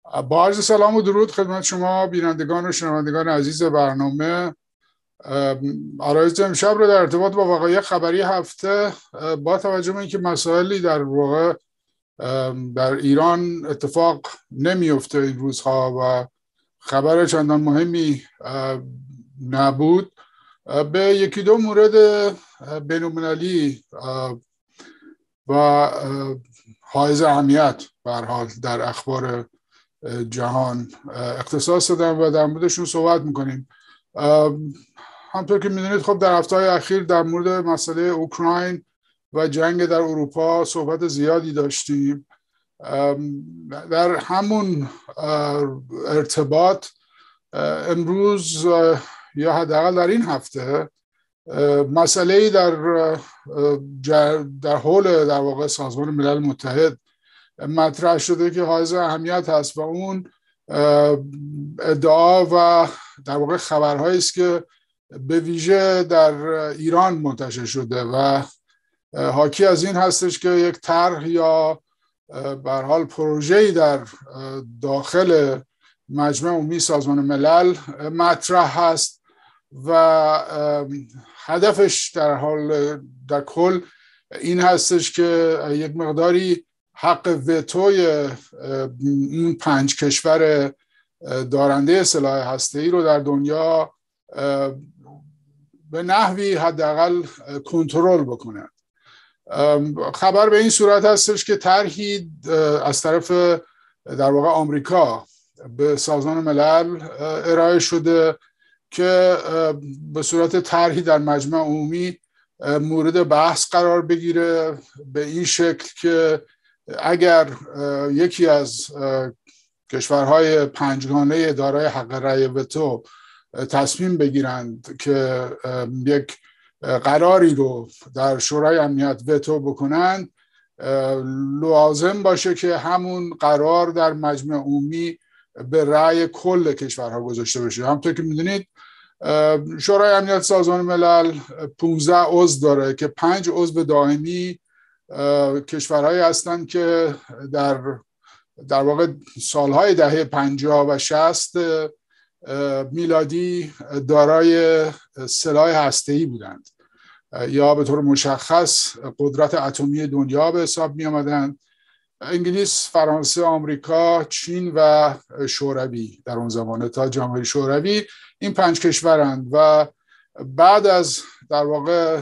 با عرض سلام و درود خدمت شما بینندگان و شنوندگان عزیز برنامه. آرایش امشب رو در ارتباط با وقایع خبری هفته با توجه به اینکه مسائلی در واقع در ایران اتفاق نمیفته این روزها و خبر چندان مهمی نبود، به یکی دو مورد بین‌المللی و حائز اهمیت به هر حال در اخبار جهان اختصاص دادم و در موردشون صحبت میکنیم. همطور که میدونید خب در هفته‌های اخیر در مورد مسئله اوکراین و جنگ در اروپا صحبت زیادی داشتیم. در همون ارتباط امروز یا حداقل در این هفته مسئله‌ای در حول در واقع سازمان ملل متحد مطرح شده که حائز اهمیت هست و اون ادعا و در واقع خبرهایی است که به ویژه در ایران منتشر شده و حاکی از این هستش که یک طرح یا به هر حال پروژه‌ای در داخل مجمع عمومی سازمان ملل مطرح هست و هدفش در کل این هستش که یک مقداری حق وتوی این 5 کشور دارنده سلاح هسته‌ای رو در دنیا به نحوی حداقل کنترل بکنند. خبر به این صورت هستش که طرحی از طرف در واقع آمریکا به سازمان ملل ارائه شده که به صورت طرحی در مجمع عمومی مورد بحث قرار بگیره به این شکل که اگر یکی از کشورهای پنجگانه دارای حق رأی وتو تصمیم بگیرند که یک قراری رو در شورای امنیت وتو بکنند، لازم باشه که همون قرار در مجمع عمومی به رأی کل کشورها گذاشته بشه. همونطور که میدونید شورای امنیت سازمان ملل 15 عضو داره که 5 عضو دائمی کشورهایی هستند که در واقع سالهای دهه 50 و 60 میلادی دارای سلاح هسته‌ای بودند یا به طور مشخص قدرت اتمی دنیا به حساب می آمدند. انگلیس، فرانسه، آمریکا، چین و شوروی در اون زمان تا جمهوری شوروی این 5 کشورند و بعد از در واقع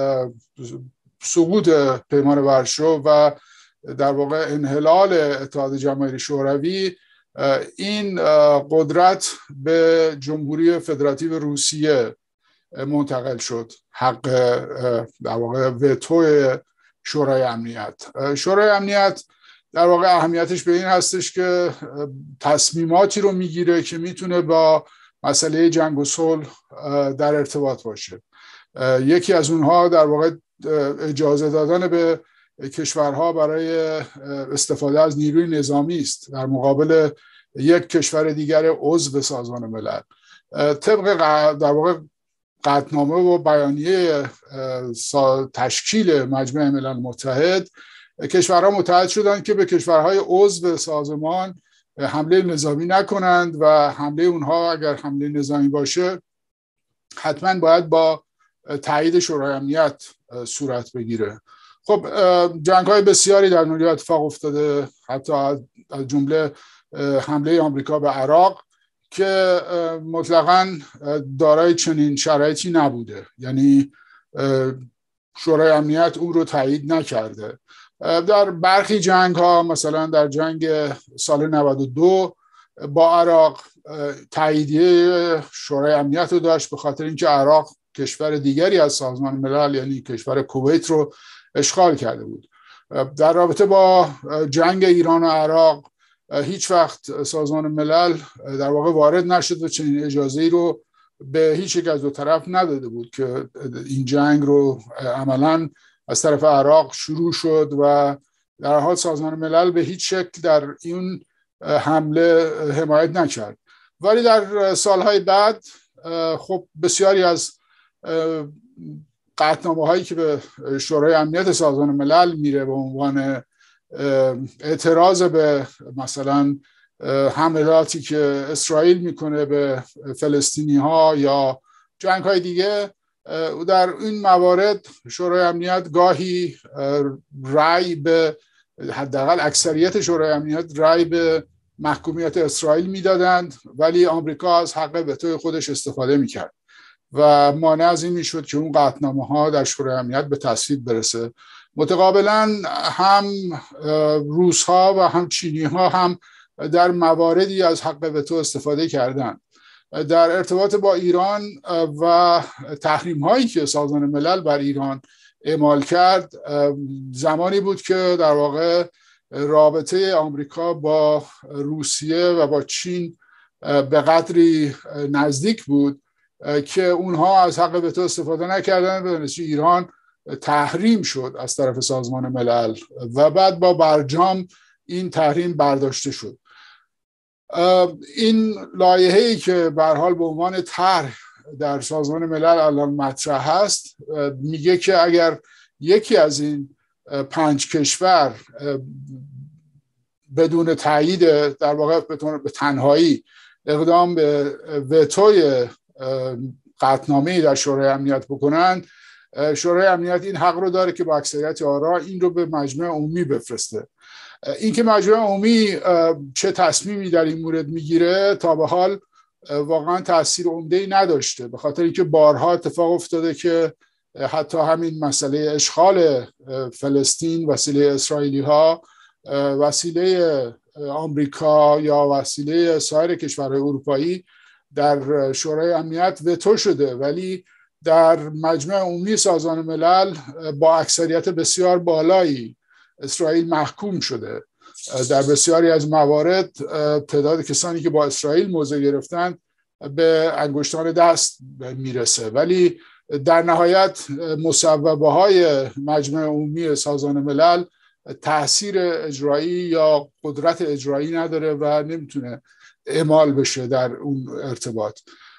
سقوط پیمان ورشو و در واقع انحلال اتحاد جماهیر شوروی این قدرت به جمهوری فدراتیو روسیه منتقل شد، حق در واقع وتو شورای امنیت. شورای امنیت در واقع اهمیتش به این هستش که تصمیماتی رو میگیره که میتونه با مسئله جنگ و صلح در ارتباط باشه. یکی از اونها در واقع اجازه دادن به کشورها برای استفاده از نیروی نظامی است در مقابل یک کشور دیگر عضو سازمان ملل. طبق در واقع قطعنامه و بیانیه تشکیل مجمع ملل متحد، کشورها متحد شدند که به کشورهای عضو سازمان حمله نظامی نکنند و حمله اونها اگر حمله نظامی باشه حتما باید با تایید شورای امنیت صورت بگیره. خب جنگ‌های بسیاری در دنیا اتفاق افتاده، حتی از جمله حمله آمریکا به عراق که مطلقاً دارای چنین شرایطی نبوده، یعنی شورای امنیت اون رو تایید نکرده. در برخی جنگ‌ها مثلا در جنگ سال 92 با عراق تاییدیه شورای امنیت رو داشت به خاطر اینکه عراق کشور دیگری از سازمان ملل یعنی کشور کویت رو اشغال کرده بود. در رابطه با جنگ ایران و عراق هیچ وقت سازمان ملل در واقع وارد نشد و چنین اجازه‌ای رو به هیچ یک از دو طرف نداده بود که این جنگ رو عملاً از طرف عراق شروع شد و در حال سازمان ملل به هیچ شکل در این حمله حمایت نکرد. ولی در سالهای بعد خب بسیاری از قطعنامه هایی که به شورای امنیت سازمان ملل میره به عنوان اعتراض به مثلا حملاتی که اسرائیل میکنه به فلسطینی ها یا جنگ های دیگه، در این موارد شورای امنیت گاهی رأی به حداقل اکثریت شورای امنیت رأی به محکومیت اسرائیل میدادند، ولی آمریکا از حق وتو خودش استفاده میکرد و مانع از این میشد که اون قطعنامه ها در شورای امنیت به تصویب برسه. متقابلا هم روس ها و هم چینی ها هم در مواردی از حق وتو استفاده کردند. در ارتباط با ایران و تحریم هایی که سازمان ملل بر ایران اعمال کرد، زمانی بود که در واقع رابطه آمریکا با روسیه و با چین به قدری نزدیک بود که اونها از حق وتو استفاده نکردن، به نتیجه ایران تحریم شد از طرف سازمان ملل و بعد با برجام این تحریم برداشته شد. این لایحه‌ای که به هر حال به عنوان طرح در سازمان ملل الان مطرح هست میگه که اگر یکی از این 5 کشور بدون تایید، در واقع به تنهایی اقدام به وتوی قطعنامه‌ای در شورای امنیت بکنن، شورای امنیت این حق رو داره که با اکثریت آرا این رو به مجمع عمومی بفرسته. اینکه مجمع عمومی چه تصمیمی در این مورد میگیره تا به حال واقعا تاثیر عمده‌ای نداشته، به خاطر اینکه بارها اتفاق افتاده که حتی همین مسئله اشغال فلسطین وسیله اسرائیلی ها وسیله آمریکا یا وسیله سایر کشورهای اروپایی در شورای امنیت وتو شده، ولی در مجمع عمومی سازمان ملل با اکثریت بسیار بالایی اسرائیل محکوم شده. در بسیاری از موارد تعداد کسانی که با اسرائیل موضع گرفتن به انگشتان دست میرسه، ولی در نهایت مصوبه های مجمع عمومی سازمان ملل تأثیر اجرایی یا قدرت اجرایی نداره و نمیتونه اعمال بشه در اون ارتباط.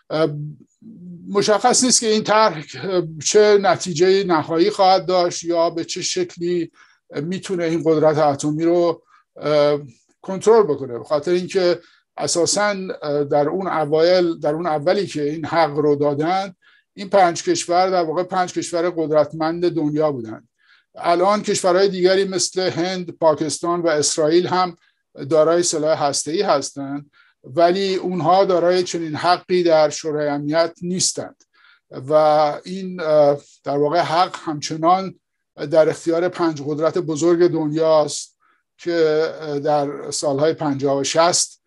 مشخص نیست که این طرح چه نتیجه نهایی خواهد داشت یا به چه شکلی میتونه این قدرت اتمی رو کنترل بکنه، به خاطر اینکه اساساً در اون اولی که این حق رو دادن، این 5 کشور در واقع 5 کشور قدرتمند دنیا بودند. الان کشورهای دیگری مثل هند، پاکستان و اسرائیل هم دارای سلاح هسته‌ای هستند، ولی اونها دارای چنین حقی در شورای امنیت نیستند و این در واقع حق همچنان در اختیار 5 قدرت بزرگ دنیاست که در سالهای 50 و 60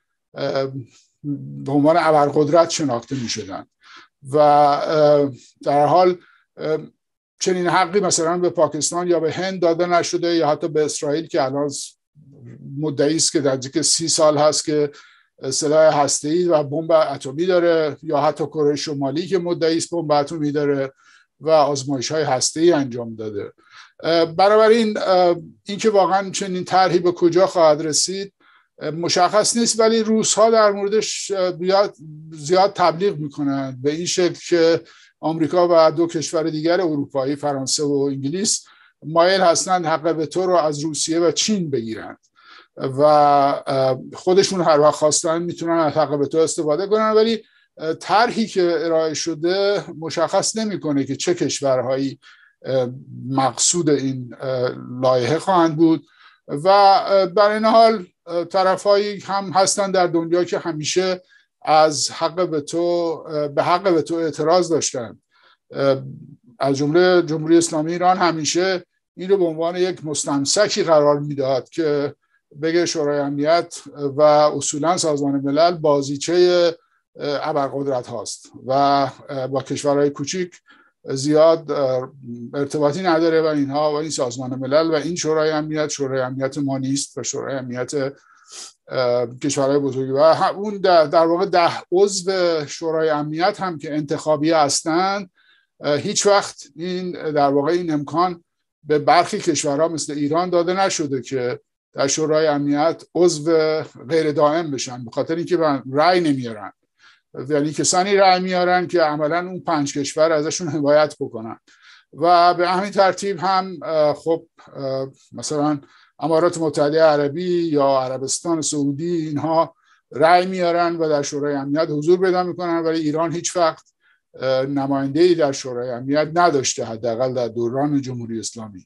به عنوان ابرقدرت شناخته می شدن و در حال چنین حقی مثلا به پاکستان یا به هند داده نشده یا حتی به اسرائیل که الان مدعی است که نزدیک 30 سال هست که سلاح هسته‌ای و بمب اتمی داره، یا حتی کره شمالی که مدعی است بمب اتمی داره و آزمایش‌های هسته‌ای انجام داده. بنابراین اینکه واقعا چنین طرحی به کجا خواهد رسید مشخص نیست، ولی روس‌ها در موردش زیاد تبلیغ میکنند به این شکل که آمریکا و 2 کشور دیگر اروپایی، فرانسه و انگلیس، مایل هستند حق وتو رو از روسیه و چین بگیرند و خودشون هر وقت خواستن میتونن از حق وتو استفاده کنن، ولی طرحی که ارائه شده مشخص نمیکنه که چه کشورهایی مقصود این لایحه خواهند بود و در این حال طرفایی هم هستن در دنیا که همیشه از حق وتو به حق وتو اعتراض داشتن. از جمله جمهوری اسلامی ایران همیشه این رو به عنوان یک مستمسکی قرار میداد که بگه شورای امنیت و اصولا سازمان ملل بازیچه ابرقدرت هاست و با کشورهای کوچیک زیاد ارتباطی نداره و اینها و این سازمان ملل و این شورای امنیت ما نیست و شورای امنیت کشورهای بزرگی و اون در واقع 10 عضو شورای امنیت هم که انتخابی هستند هیچ وقت این در واقع این امکان به برخی کشورها مثل ایران داده نشده که در شورای امنیت عضو غیر دائم بشن، به خاطر اینکه رأی نمیارن، یعنی کسانی رأی میارن که عملاً اون 5 کشور ازشون حمایت بکنن و به همین ترتیب هم خب مثلا امارات متحده عربی یا عربستان سعودی اینها رأی میارن و در شورای امنیت حضور پیدا میکنن، ولی ایران هیچ وقت نماینده‌ای در شورای امنیت نداشته، حداقل در دوران جمهوری اسلامی.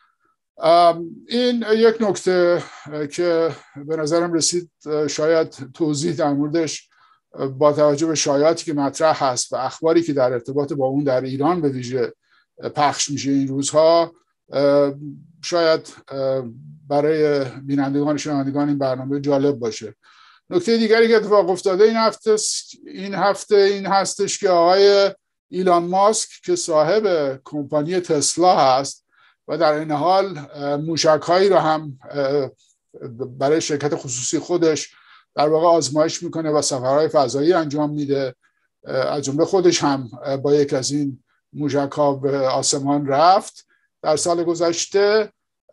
این یک نکته که به نظرم رسید شاید توضیح در موردش با توجه به شایعاتی که مطرح هست و اخباری که در ارتباط با اون در ایران به ویژه پخش میشه این روزها، شاید برای بینندگان و شنوندگان این برنامه جالب باشه. نکته دیگری که اتفاق افتاده این هستش که آقای ایلان ماسک که صاحب کمپانی تسلا هست و در این حال موشک‌هایی رو هم برای شرکت خصوصی خودش در واقع آزمایش میکنه و سفرهای فضایی انجام میده، از جمله خودش هم با یک از این موشک‌ها به آسمان رفت در سال گذشته.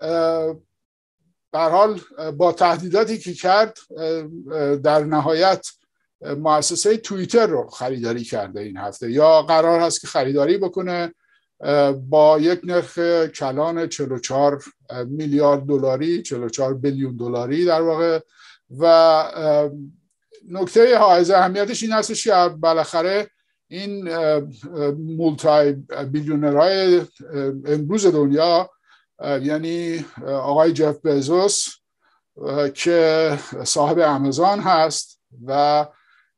به هر حال با تهدیداتی که کرد در نهایت مؤسسه توییتر رو خریداری کرده این هفته، یا قرار هست که خریداری بکنه با یک نرخ کلان 44 میلیارد دلاری، 44 بیلیون دلاری در واقع. و نکته حائز اهمیتش این هستش که بالاخره این مولتی بیلیونرهای امروز دنیا، یعنی آقای جف بزوس که صاحب آمازون هست و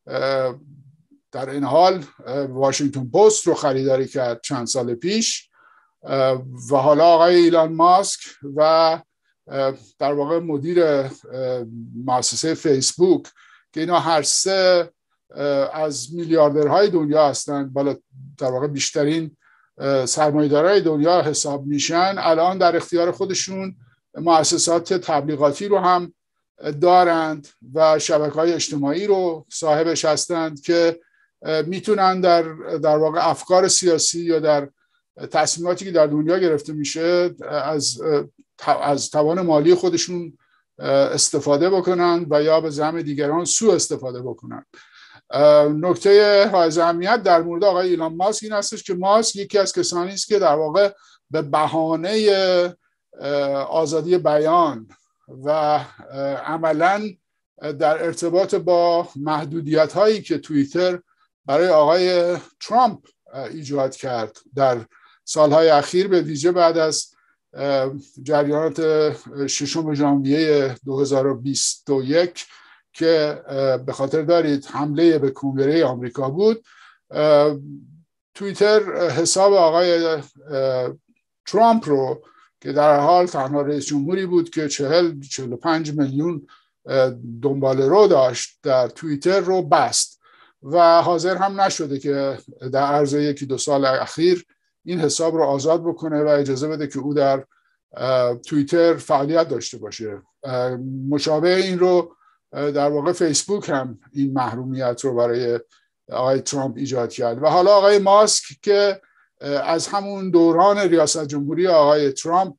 در این حال واشنگتن پست رو خریداری کرد چند سال پیش، و حالا آقای ایلان ماسک و در واقع مدیر مؤسسه فیسبوک که اینا هر سه از میلیاردرهای دنیا هستند، بالا در واقع بیشترین سرمایه‌دارای دنیا حساب میشن، الان در اختیار خودشون مؤسسات تبلیغاتی رو هم دارند و شبکه‌های اجتماعی رو صاحبش هستند که میتونن در واقع افکار سیاسی یا در تصمیماتی که در دنیا گرفته میشه از توان مالی خودشون استفاده بکنن و یا به زعم دیگران سوء استفاده بکنن. نکته حائز اهمیت در مورد آقای ایلان ماسک این هستش که ماسک یکی از کسانی است که در واقع به بهانه آزادی بیان و عملاً در ارتباط با محدودیت هایی که توییتر برای آقای ترامپ ایجاد کرد در سالهای اخیر، به ویژه بعد از جریانات 6 ژانویه 2021 که به خاطر دارید حمله به کنگره آمریکا بود، توییتر حساب آقای ترامپ رو که در حال تنها رئیس جمهوری بود که 40-45 میلیون دنبال رو داشت در توییتر رو بست و حاضر هم نشده که در عرض 1-2 سال اخیر این حساب رو آزاد بکنه و اجازه بده که او در توییتر فعالیت داشته باشه. مشابه این رو در واقع فیسبوک هم این محرومیت رو برای آقای ترامپ ایجاد کرد و حالا آقای ماسک که از همون دوران ریاست جمهوری آقای ترامپ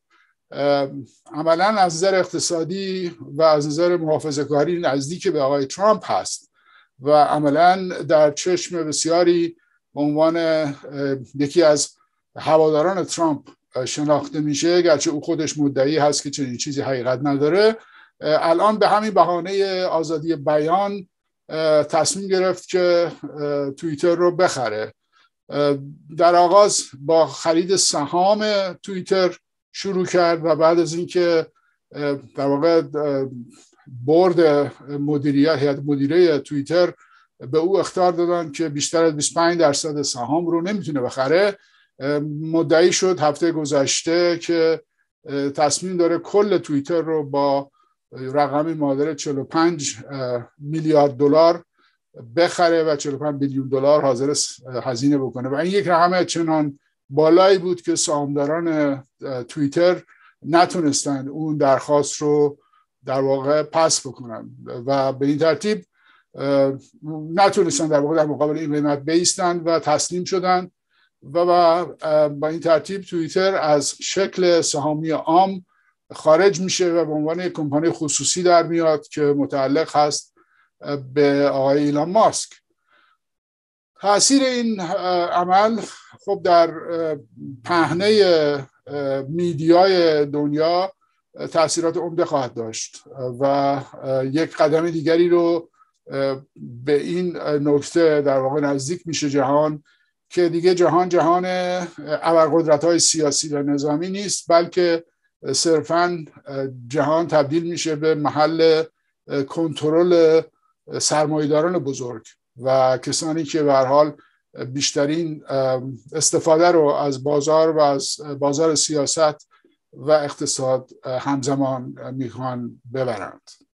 عملاً از نظر اقتصادی و از نظر محافظه‌کاری نزدیک به آقای ترامپ هست و عملاً در چشم بسیاری به عنوان یکی از هواداران ترامپ شناخته میشه، گرچه او خودش مدعی هست که چنین چیزی حقیقت نداره. الان به همین بهانه آزادی بیان تصمیم گرفت که توییتر رو بخره. در آغاز با خرید سهام توییتر شروع کرد و بعد از اینکه در واقع بورد مدیریت، هیئت مدیره توییتر به او اخطار دادن که بیشتر از 25% سهام رو نمیتونه بخره، مدعی شد هفته گذشته که تصمیم داره کل توییتر رو با رقمی معادل 45 میلیارد دلار بخره و 45 بیلیون دلار حاضر هزینه بکنه و این یک رقم چنان بالایی بود که سهامداران توییتر نتونستند اون درخواست رو در واقع پس بکنن و به این ترتیب نتونستن در واقع در مقابل این قیمت بایستن و تسلیم شدن و با این ترتیب توییتر از شکل سهامی عام خارج میشه و به عنوان یک کمپانی خصوصی در میاد که متعلق هست به آقای ایلان ماسک. تأثیر این عمل خب در پهنه میدیای دنیا تأثیرات عمده خواهد داشت و یک قدم دیگری رو به این نکته در واقع نزدیک میشه جهان که دیگه جهان ابرقدرت‌های سیاسی و نظامی نیست، بلکه صرفاً جهان تبدیل میشه به محل کنترل سرمایه‌داران بزرگ و کسانی که به هر حال بیشترین استفاده رو از بازار و از بازار سیاست و اقتصاد همزمان میخوان ببرند.